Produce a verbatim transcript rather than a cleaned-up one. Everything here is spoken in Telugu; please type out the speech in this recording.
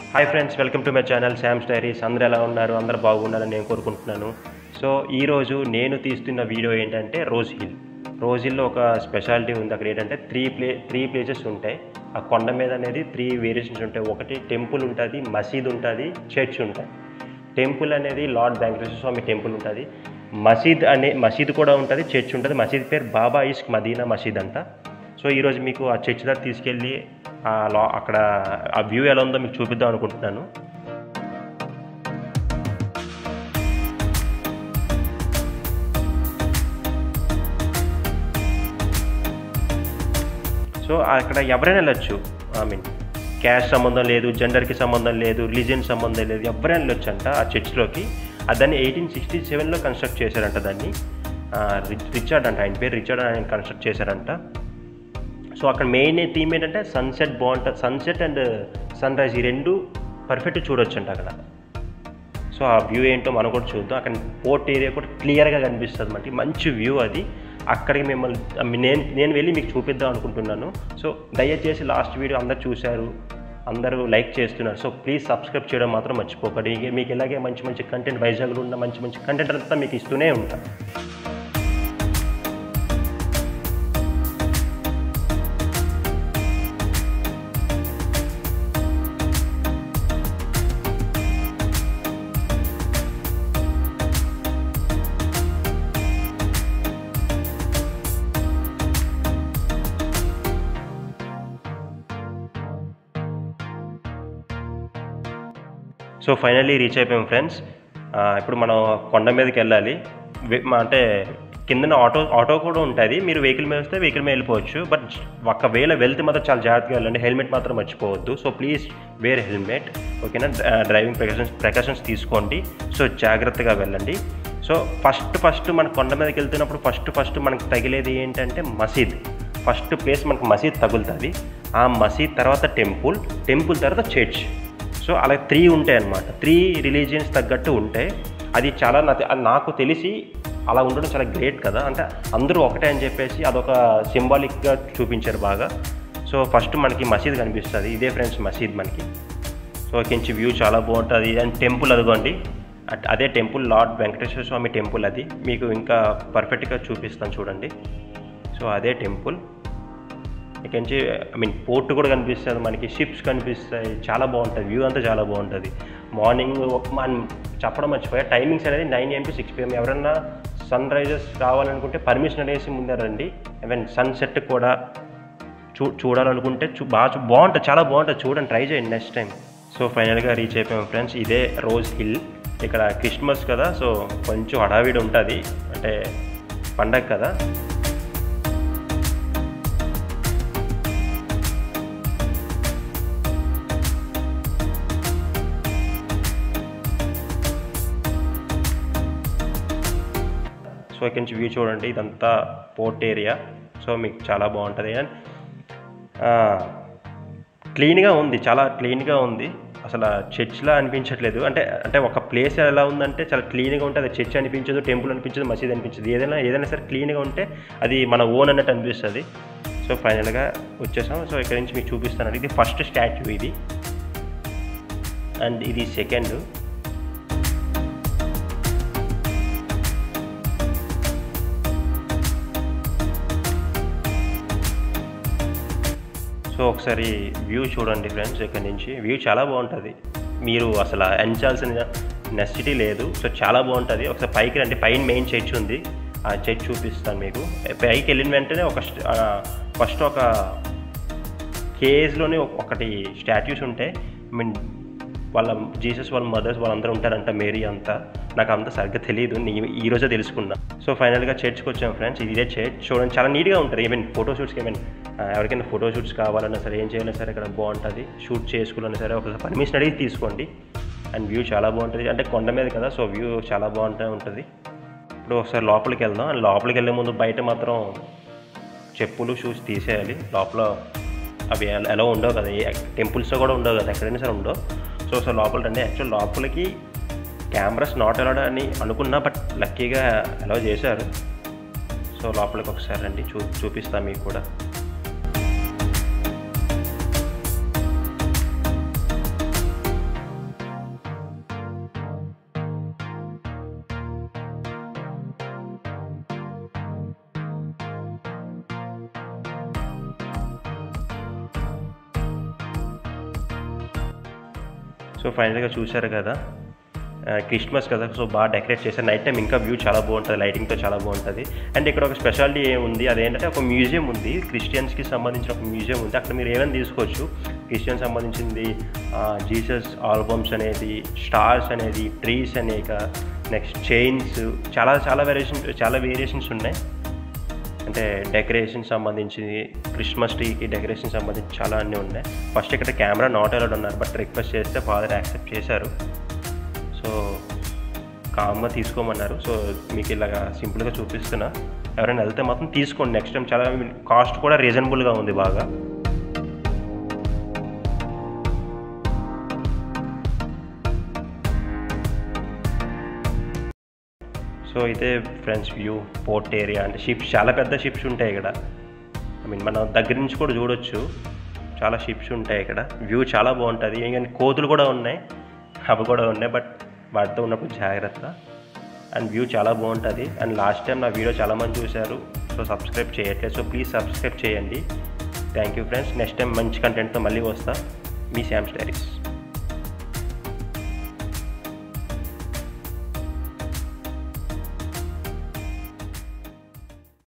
Hi friends, welcome to my channel Sam's diaries. అందరూ ఎలా ఉన్నారు? అందరూ బాగుండాలని నేను కోరుకుంటున్నాను. సో ఈరోజు నేను తీస్తున్న వీడియో ఏంటంటే రోజ్ హిల్. రోజ్ హిల్లో ఒక స్పెషాలిటీ ఉంది. అక్కడ ఏంటంటే త్రీ ప్లే త్రీ ప్లేసెస్ ఉంటాయి. ఆ కొండ మీద అనేది త్రీ వేరియేషన్స్ ఉంటాయి. ఒకటి టెంపుల్ ఉంటుంది, మసీద్ ఉంటుంది, చర్చ్ ఉంటుంది. టెంపుల్ అనేది లార్డ్ వెంకటేశ్వర స్వామి టెంపుల్ ఉంటుంది. మసీద్ అనే మసీద్ కూడా ఉంటుంది, చర్చ్ ఉంటుంది. మసీద్ పేరు బాబా ఇష్క్ మదీనా మసీద్ అంట. సో ఈరోజు మీకు ఆ చర్చ్ దగ్గర తీసుకెళ్ళి లా అక్కడ ఆ వ్యూ ఎలా ఉందో మీకు చూపిద్దాం అనుకుంటున్నాను. సో అక్కడ ఎవరైనా వెళ్ళొచ్చు. ఐ మీన్ క్యాస్ట్ సంబంధం లేదు, జెండర్కి సంబంధం లేదు, రిలీజియన్ సంబంధం లేదు, ఎవరైనా వెళ్ళొచ్చు అంట ఆ చర్చ్లోకి. దాన్ని ఎయిటీన్ సిక్స్టీ సెవెన్లో కన్స్ట్రక్ట్ చేశారంట. దాన్ని రిచర్డ్ అంట, ఆయన పేరు రిచర్డ్ అని ఆయన కన్స్ట్రక్ట్ చేశారంట. సో అక్కడ మెయిన్ థీమ్ ఏంటంటే సన్సెట్ బాగుంటుంది. సన్సెట్ అండ్ సన్ రైజ్ ఈ రెండు పర్ఫెక్ట్ చూడొచ్చు అంట అక్కడ. సో ఆ వ్యూ ఏంటో మనం కూడా చూద్దాం. అక్కడ పోర్ట్ ఏరియా కూడా క్లియర్గా కనిపిస్తుంది. మనకి మంచి వ్యూ అది. అక్కడికి మిమ్మల్ని నేను నేను వెళ్ళి మీకు చూపిద్దాం అనుకుంటున్నాను. సో దయచేసి లాస్ట్ వీడియో అందరు చూశారు, అందరూ లైక్ చేస్తున్నారు. సో ప్లీజ్ సబ్స్క్రైబ్ చేయడం మాత్రం మర్చిపోకండి. మీకు ఇలాగే మంచి మంచి కంటెంట్, వైజాగ్లో ఉన్న మంచి మంచి కంటెంట్ అంతా మీకు ఇస్తూనే ఉంటాను. సో ఫైనల్లీ రీచ్ అయిపోయాం ఫ్రెండ్స్. ఇప్పుడు మనం కొండ మీదకి వెళ్ళాలి. అంటే కిందన ఆటో ఆటో కూడా ఉంటుంది. మీరు వెహికల్ మీద వస్తే వెహికల్ మీద వెళ్ళిపోవచ్చు. బట్ ఒకవేళ వెళ్తే మాత్రం చాలా జాగ్రత్తగా వెళ్ళండి. హెల్మెట్ మాత్రం మర్చిపోవద్దు. సో ప్లీజ్ వేర్ హెల్మెట్, ఓకేనా? డ్రైవింగ్ ప్రికాషన్స్ ప్రికాషన్స్ తీసుకోండి. సో జాగ్రత్తగా వెళ్ళండి. సో ఫస్ట్ ఫస్ట్ మన కొండ మీదకి వెళ్తున్నప్పుడు ఫస్ట్ ఫస్ట్ మనకు తగిలేది ఏంటంటే మసీద్. ఫస్ట్ ప్లేస్ మనకు మసీద్ తగులుతుంది. ఆ మసీద్ తర్వాత టెంపుల్, టెంపుల్ తర్వాత చర్చ్. సో అలా త్రీ ఉంటాయి అన్నమాట. త్రీ రిలీజియన్స్ తగ్గట్టు ఉంటాయి. అది చాలా నాకు తెలిసి అలా ఉండడం చాలా గ్రేట్ కదా. అంటే అందరూ ఒకటే అని చెప్పేసి అదొక సింబాలిక్గా చూపించారు బాగా. సో ఫస్ట్ మనకి మసీద్ కనిపిస్తుంది. ఇదే ఫ్రెండ్స్ మసీద్ మనకి. సో కించి వ్యూ చాలా బాగుంటుంది. అండ్ టెంపుల్ అదిగోండి, అదే temple lord Venkateswara Swamy temple. అది మీకు ఇంకా పర్ఫెక్ట్గా చూపిస్తాను చూడండి. సో అదే టెంపుల్. ఇక్కడి నుంచి ఐ మీన్ పోర్ట్ కూడా కనిపిస్తుంది మనకి, షిప్స్ కనిపిస్తాయి. చాలా బాగుంటుంది వ్యూ అంతా, చాలా బాగుంటుంది. మార్నింగ్ మనం చెప్పడం మర్చిపోయా, టైమింగ్స్ అనేది nine AM to six PM. ఎవరన్నా సన్ రైజెస్ రావాలనుకుంటే పర్మిషన్ అనేసి ముందే రండి. ఈవెన్ సన్సెట్ కూడా చూ చూడాలనుకుంటే చూ బాగా బాగుంటుంది, చాలా బాగుంటుంది. చూడండి, ట్రై చేయండి నెక్స్ట్ టైం. సో ఫైనల్గా రీచ్ అయిపోయాం ఫ్రెండ్స్. ఇదే రోజ్ హిల్. ఇక్కడ క్రిస్మస్ కదా, సో కొంచెం హడావిడి ఉంటుంది. అంటే పండగ కదా. సో ఇక్కడి నుంచి వ్యూ చూడండి, ఇదంతా పోర్ట్ ఏరియా. సో మీకు చాలా బాగుంటుంది. అండ్ క్లీన్గా ఉంది, చాలా క్లీన్గా ఉంది. అసలు చర్చ్లా అనిపించట్లేదు. అంటే అంటే ఒక ప్లేస్ ఎలా ఉందంటే చాలా క్లీన్గా ఉంటే అది చర్చ్ అనిపించదు, టెంపుల్ అనిపించదు, మసీద్ అనిపించదు. ఏదైనా ఏదైనా సరే క్లీన్గా ఉంటే అది మన ఓన్ అన్నట్టు అనిపిస్తుంది. సో ఫైనల్గా వచ్చేసాం. సో ఇక్కడి నుంచి మీకు చూపిస్తాను. ఇది ఫస్ట్ స్టాచ్యూ ఇది, అండ్ ఇది సెకండ్. సో ఒకసారి వ్యూ చూడండి ఫ్రెండ్స్. ఇక్కడ నుంచి వ్యూ చాలా బాగుంటుంది. మీరు అసలు ఎంచాల్సిన నెసిటీ లేదు. సో చాలా బాగుంటుంది. ఒకసారి పైకి రండి. పైన మెయిన్ చర్చ్ ఉంది, ఆ చర్చ్ చూపిస్తాను మీకు. పైకి వెళ్ళిన వెంటనే ఒక ఫస్ట్ ఒక కేజ్లోనే ఒకటి స్టాట్యూస్ ఉంటాయి. ఐ మీన్ వాళ్ళ జీసస్ వాళ్ళ మదర్స్ వాళ్ళందరూ ఉంటారంట, మేరీ అంతా. నాకు అంత సరిగ్గా తెలియదు, ఈరోజే తెలుసుకున్నా. సో ఫైనల్గా చర్చ్కి వచ్చాం ఫ్రెండ్స్. ఇదే చర్చ్ చూడండి, చాలా నీట్గా ఉంటుంది. ఈవెన్ ఫోటోషూట్స్కి ఏమైనా ఎవరికైనా ఫోటోషూట్స్ కావాలన్నా సరే, ఏం చేయాలన్నా సరే ఇక్కడ బాగుంటుంది. షూట్ చేసుకోవాలన్నా సరే ఒకసారి పర్మిషన్ అడిగి తీసుకోండి. అండ్ వ్యూ చాలా బాగుంటుంది. అంటే కొండ మీద కదా, సో వ్యూ చాలా బాగుంటూ ఉంటుంది. ఇప్పుడు ఒకసారి లోపలికి వెళ్దాం. అండ్ లోపలికి వెళ్ళే ముందు బయట మాత్రం చెప్పులు షూస్ తీసేయాలి. లోపల అవి ఎలా ఉండవు కదా, టెంపుల్స్లో కూడా ఉండవు కదా, ఎక్కడైనా సరే ఉండవు. సో ఒకసారి లోపల రండి. యాక్చువల్ లోపలికి కెమెరాస్ నాట్ అలౌడ్ అని అనుకున్నా, బట్ లక్కీగా అలౌ చేశారు. సో లోపలికి ఒకసారి రండి, చూ చూపిస్తాను మీకు కూడా. సో ఫైనల్గా చూశారు కదా, క్రిస్మస్ కదా, సో బాగా డెకరేట్ చేశారు. నైట్ టైం ఇంకా వ్యూ చాలా బాగుంటుంది, లైటింగ్తో చాలా బాగుంటుంది. అండ్ ఇక్కడ ఒక స్పెషాలిటీ ఏముంది, అదేంటంటే ఒక మ్యూజియం ఉంది, క్రిస్టియన్స్కి సంబంధించిన ఒక మ్యూజియం ఉంది. అక్కడ మీరు ఏమైనా తీసుకోవచ్చు. క్రిస్టియన్స్ సంబంధించింది జీసస్ ఆల్బమ్స్ అనేది, స్టార్స్ అనేది, ట్రీస్ అనేక, నెక్స్ట్ చైన్స్, చాలా చాలా వేరియేషన్ చాలా వేరియేషన్స్ ఉన్నాయి. అంటే డెకరేషన్ సంబంధించి, క్రిస్మస్ ట్రీకి డెకరేషన్ సంబంధించి చాలా అన్నీ ఉన్నాయి. ఫస్ట్ ఇక్కడ కెమెరా నాట్ అలౌడ్ ఉన్నారు, బట్ రిక్వెస్ట్ చేస్తే ఫాదర్ యాక్సెప్ట్ చేశారు. సో కామ్గా తీసుకోమన్నారు. సో మీకు ఇలాగా సింపుల్గా చూపిస్తున్నా, ఎవరైనా వెళ్తే మాత్రం తీసుకోండి. నెక్స్ట్ టైం చాలా కాస్ట్ కూడా రీజనబుల్గా ఉంది బాగా. సో ఇదే ఫ్రెండ్స్ వ్యూ, పోర్ట్ ఏరియా. అంటే షిప్స్, చాలా పెద్ద షిప్స్ ఉంటాయి ఇక్కడ. ఐ మీన్ మనం దగ్గర నుంచి కూడా చూడొచ్చు, చాలా షిప్స్ ఉంటాయి ఇక్కడ. వ్యూ చాలా బాగుంటుంది. ఇంకా కోతులు కూడా ఉన్నాయి, అవి కూడా ఉన్నాయి, బట్ వాటితో ఉన్నప్పుడు జాగ్రత్త. అండ్ వ్యూ చాలా బాగుంటుంది. అండ్ లాస్ట్ టైం నా వీడియో చాలామంది చూశారు, సో సబ్స్క్రైబ్ చేయట్లేదు, సో ప్లీజ్ సబ్స్క్రైబ్ చేయండి. Thank you friends. Next time మంచి కంటెంట్తో మళ్ళీ వస్తా. మీ శామ్స్ డైరీస్.